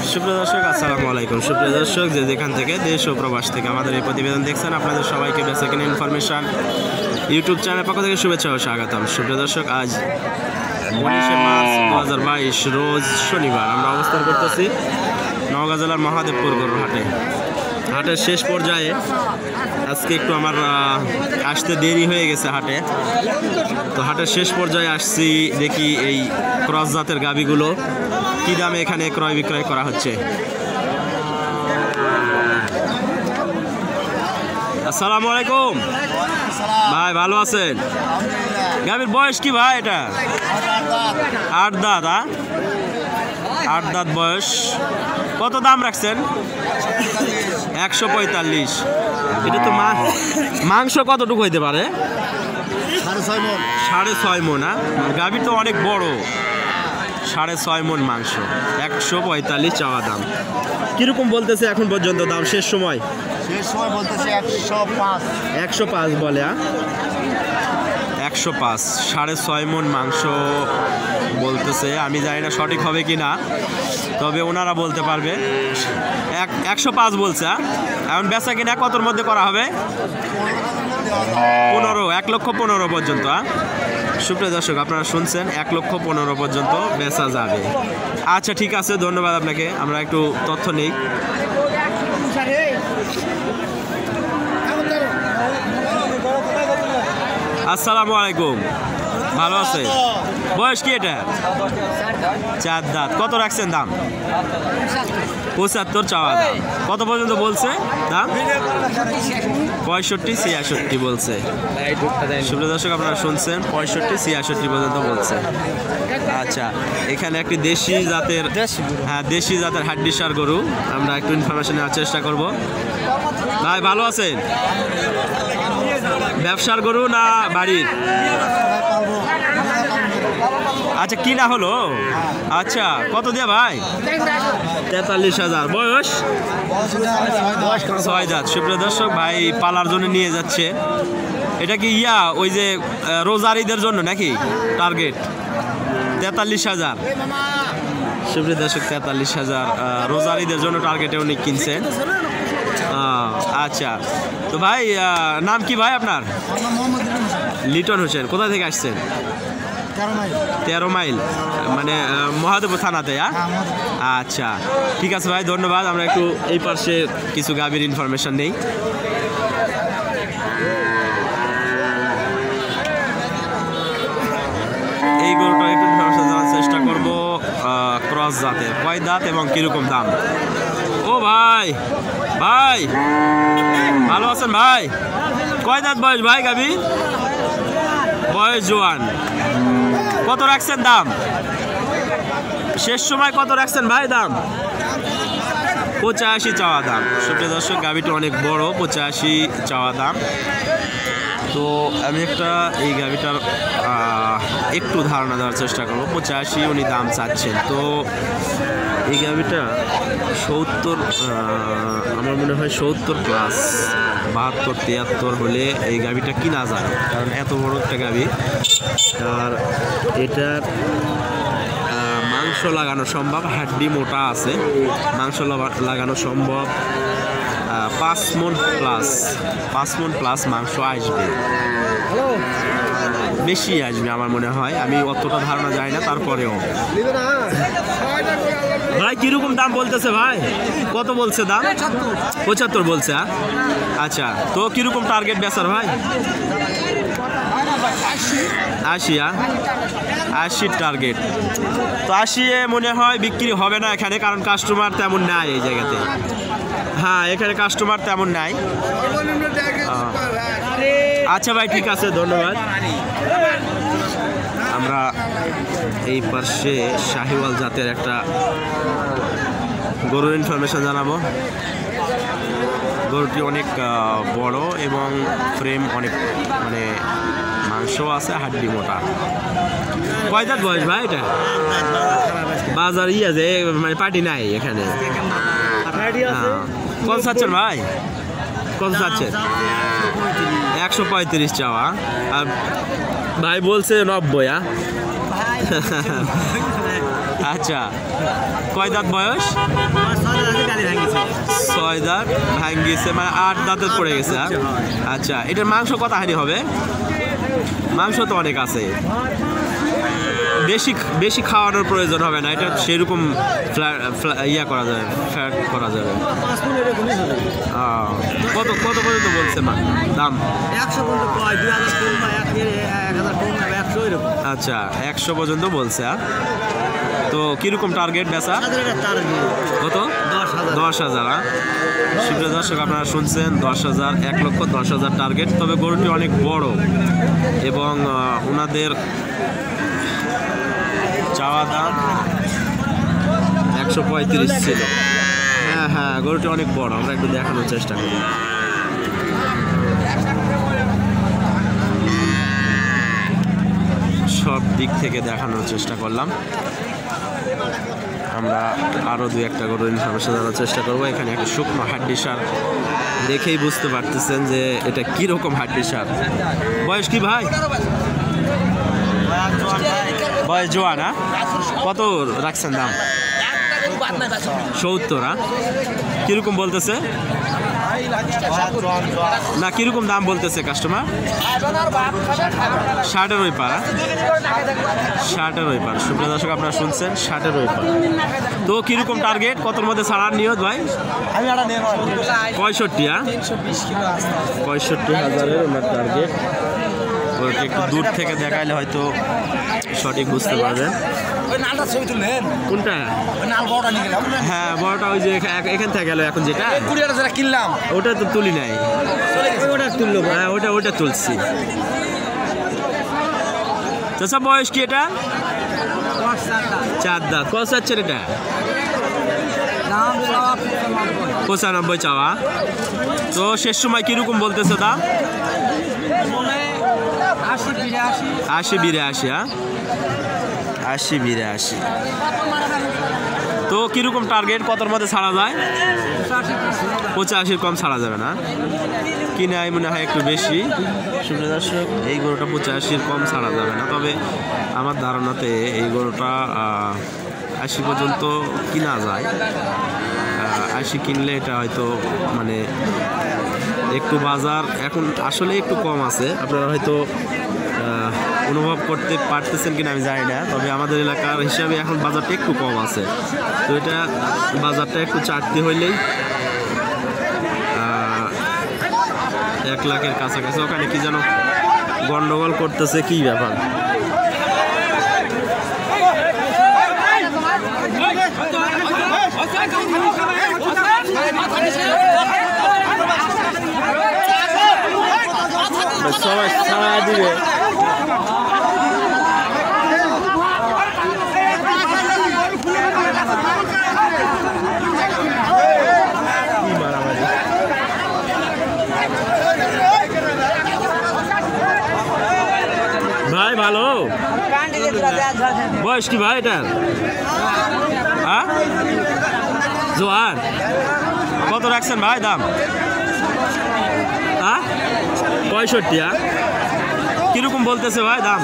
সুপ্রিয় দর্শক আসসালামু আলাইকুম। সুপ্রিয় দর্শক যে যেখান থেকে দেশ ও প্রবাস থেকে আমাদের এই প্রতিবেদন দেখছেন, আপনাদের সবাইকে বেসিক্যালি ইনফরমেশন ইউটিউব চ্যানেল পক্ষ থেকে শুভেচ্ছা ও স্বাগতম। সুপ্রিয় দর্শক, আজ 19শে মার্চ 2022 রোজ শনিবার আমরা অবস্থান করতেছি নওগাঁ জেলার মহাদেবপুর গরুর হাটে। হাটের শেষ পর্যায়ে আজকে একটু আমার আসতে দেরি হয়ে গেছে হাটে, তো হাটের শেষ পর্যায়ে আসছি। দেখি এই ক্রস জাতের গাভীগুলো কী দামে এখানে ক্রয় বিক্রয় করা হচ্ছে। আসসালামু আলাইকুম ভাই, ভালো আছেন? গাভীর বয়স কি ভাই? এটা 8 দাঁত। 8 দাঁত বয়স। কত দাম রাখছেন? 145। এটা তো মাংস কতটুকু হইতে পারে? 6.5 মণ। গাভী তো অনেক বড়। 6.5 মণ মাংস, 145 চাওয়া দাম। কিরকম বলতেছে এখন পর্যন্ত দাম? শেষ সময় বলতেছে 105 বলে। 105, 6.5 মণ মাংস বলতেছে। আমি জানি না সঠিক হবে কি না, তবে ওনারা বলতে পারবে। 105 বলছে। এখন বেচা কিনা কতর মধ্যে করা হবে? 15, 1,15,000 পর্যন্ত। সুপ্রিয় দর্শক, আপনারা শুনছেন 1,15,000 পর্যন্ত বেচা যাবে। আচ্ছা ঠিক আছে, ধন্যবাদ আপনাকে। আমরা একটু তথ্য নেই। আসসালামু আলাইকুম, ভালো আছে? বয়স কি এটা? 4 দাঁত। কত রাখছেন দাম? 75 চাওয়া দাম। কত পর্যন্ত বলছে দাম? 65, 66 বলছে। সুপ্রিয় দর্শক, আপনারা শুনছেন 65, 66 পর্যন্ত বলছে। আচ্ছা, এখানে একটি দেশি জাতের হাড্ডিসার গরু, আমরা একটু ইনফরমেশন নেওয়ার চেষ্টা করব। ভাই ভালো আছেন? ব্যবসার গরু না বাড়ির? আচ্ছা, কিনা হলো? আচ্ছা, কত দিয়ে ভাই? 43,000। বয়স 6 দাঁত। সুপ্রিয় দর্শক, ভাই পালার জন্য নিয়ে যাচ্ছে। এটা কি ওই যে রোজার ঈদের জন্য নাকি টার্গেট? 43,000। সুপ্রিয় দর্শক, 43,000 রোজার ঈদের জন্য টার্গেটে উনি কিনছেন। আচ্ছা, তো ভাই নাম কি ভাই আপনার? লিটন হোসেন। কোথা থেকে আসছেন? 13 মাইল, মানে মহাদেবপুর থানাতে। আচ্ছা ঠিক আছে ভাই, ধন্যবাদ। আমরা একটু এই পাশে কিছু গাভীর ইনফরমেশন নেই। এই গরুটা একটু ইনফরমেশন জানার চেষ্টা করব। ক্রস জাতের, কয় দাঁত এবং কিরকম দাম? ও ভাই, ভাই ভালো আছেন ভাই? কয় দাঁত বয়স ভাই গাভী? বয়স জোয়ান। কত রাখছেন দাম? শেষ সময় কত রাখছেন ভাই দাম? 85 চাওয়া দাম। সুপ্রিয় দর্শক, গাভীটা অনেক বড়। 85 চাওয়া দাম। তো আমি এই গাভীটার একটু ধারণা দেওয়ার চেষ্টা করবো। 85 উনি দাম চাচ্ছেন। তো এই গাভীটা 70, আমার মনে হয় 70 প্লাস, 72, 73 হলে এই গাভীটা কিনা যায়, কারণ এত বড় একটা গাভী। আর এটার মাংস লাগানো সম্ভব, হাড্ডি মোটা আছে, মাংস লাগানো সম্ভব। 5 মণ প্লাস মাংস আসবে, বেশি আসবে আমার মনে হয়। আমি অতটা ধারণা যায় না, তারপরেও। ভাই কিরকম দাম বলতেছে ভাই? কত বলছে দাম? 75 বলছে। আচ্ছা, তো কিরকম টার্গেট বেচার ভাই? 80 টার্গেট। তো 80 মনে হয় বিক্রি হবে না এখানে, কারণ কাস্টমার তেমন নাই এই জায়গাতে। হ্যাঁ, এখানে কাস্টমার তেমন নাই। আচ্ছা ভাই, ঠিক আছে, ধন্যবাদ। আমরা এই পাশে শাহিওয়াল জাতের একটা গরুর ইনফরমেশন জানাবো। গরুটি অনেক বড় এবং ফ্রেম অনেক, মানে মাংস আছে, হাড্ডি মোটা। কয় দাঁত বয়স ভাই এটা? বাজার আছে, মানে পার্টি নাই এখানে। কত চাচ্ছেন ভাই? কত চাচ্ছেন? 135 চাওয়া। আর ভাই বলছে 90। আচ্ছা, কয় দাঁত বয়স? 6 দাঁত ভাঙ্গিছে, মানে 8 দাঁতের পড়ে গেছে। আচ্ছা, এটার মাংস কত হানি হবে? মাংস তো অনেক আছে, বেশি বেশি খাওয়ানোর প্রয়োজন হবে না, এটা সেরকম ইয়া করা যাবে, ফ্যাট করা যাবে। কত কত পর্যন্ত বলছে দাম? আচ্ছা, 100 পর্যন্ত বলছে। তো কিরকম টার্গেট বেচা? কত? 10,000। সুপ্রিয় দর্শক, আপনারা শুনছেন 10,000, 1,10,000 টার্গেট। তবে গরুটি অনেক বড় এবং ওনাদের চাওয়া দাম 135 ছিল। হ্যাঁ হ্যাঁ, গরুটি অনেক বড়, আমরা একটু দেখানোর চেষ্টা করি। সব দিক থেকে দেখানোর চেষ্টা করলাম। আমরা আরও 2-1টা গরু ইনফরমেশন দেওয়ার চেষ্টা করবো। এখানে একটা শুকনো হাড্ডি সার, দেখেই বুঝতে পারতেছেন যে এটা কীরকম হাড্ডি সার। বয়স কি ভাই? বয়স জোয়ান। কত রাখছেন দাম? 70। কিরকম বলতেছে না, কিরকম দাম বলতেছে কাস্টমার? 60-এর ওই পার। 60-এর ওই পার। সুপ্রিয় দর্শক, আপনারা শুনছেন 60-এর ওই পার। তো কিরকম টার্গেট, কতর মধ্যে ছাড়ার নিয়ত ভাই? 65। 65,000-এর ওনার টার্গেট। ওটা একটু দূর থেকে দেখাইলে হয়তো সঠিক বুঝতে পারবেন। কোনটা? হ্যাঁ, বড়টা ওই যে এখান থেকে গেল। এখন যেটা কিনলাম ওটা তো তুলি নাই, ওটা তুললো। হ্যাঁ, ওটা তুলছি। চাচা, বয়স কি এটা? 4 দাঁত। কত চাচ্ছেন এটা? 95 চাওয়া। তো শেষ সময় কিরকম বলতেছে দাম? 80-82। 80-82। তো কিরকম টার্গেট, কতর মধ্যে ছাড়া যায়? 85-এর কম ছাড়া যাবে না। কিনে মনে হয় একটু বেশি। সুপ্রিয় দর্শক, এই গরুটা 85-এর কম ছাড়া যাবে না। তবে আমার ধারণাতে এই গরুটা 80 পর্যন্ত কিনা যায়। 80 কিনলে এটা হয়তো মানে একটু বাজার এখন আসলে একটু কম আছে। আপনারা হয়তো অনুভব করতে পারতেছেন কিনা আমি জানি না, তবে আমাদের এলাকার হিসাবে এখন বাজারটা একটু কম আছে। তো এটা বাজারটা একটু চারতে হইলেই 1 লাখের কাছাকাছি। ওখানে কি যেন গন্ডগোল করতেছে, কি ব্যাপার? সবাই ছাড়া দিবে। ভাই ভালো, বয়স কি ভাই এটার? হ্যাঁ, জোয়ান। কত রাখছেন ভাই দাম? 65। কিরকম বলতেছে ভাই দাম?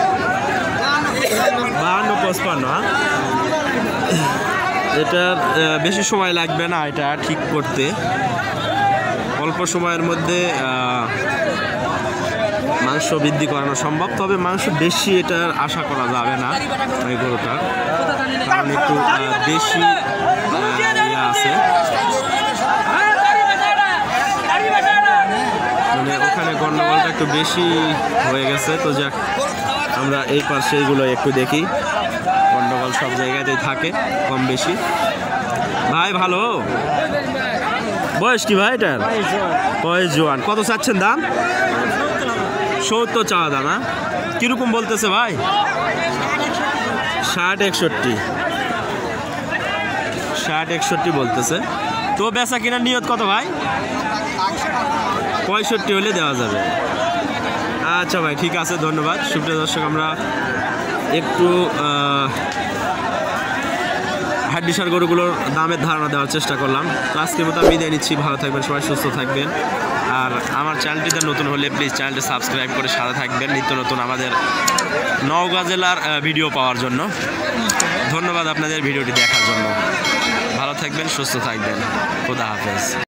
52-55। এটার বেশি সময় লাগবে না এটা ঠিক করতে, অল্প সময়ের মধ্যে মাংস বৃদ্ধি করানো সম্ভব। তবে মাংস বেশি এটার আশা করা যাবে না এই গরুটার, কারণ একটু বেশি আছে, মানে ওখানে গন্ডগোলটা একটু বেশি হয়ে গেছে। তো যাক, আমরা এই পাশে এইগুলো একটু দেখি। গন্ডগোল সব জায়গাতেই থাকে কম বেশি। ভাই ভালো, বয়স কি ভাই এটার? বয়স জোয়ান। কত চাচ্ছেন দাম? 70 চাওয়া দাম। কিরকম বলতেছে ভাই? 60-61। 60-61 বলতেছে। তো বেচা কেনার নিয়ত কত ভাই? 65 হলে দেওয়া যাবে। আচ্ছা ভাই, ঠিক আছে, ধন্যবাদ। সুপ্রিয় দর্শক, আমরা একটু হাড্ডিসার গরুগুলোর দামের ধারণা দেওয়ার চেষ্টা করলাম। তো আজকের মতো আমি বিদায় নিচ্ছি। ভালো থাকবেন সবাই, সুস্থ থাকবেন। আর আমার চ্যানেলটিতে নতুন হলে প্লিজ চ্যানেলটি সাবস্ক্রাইব করে সাথে থাকবেন নিত্য নতুন আমাদের নওগাঁ জেলার ভিডিও পাওয়ার জন্য। ধন্যবাদ আপনাদের ভিডিওটি দেখার জন্য। ভালো থাকবেন, সুস্থ থাকবেন। খোদা হাফেজ।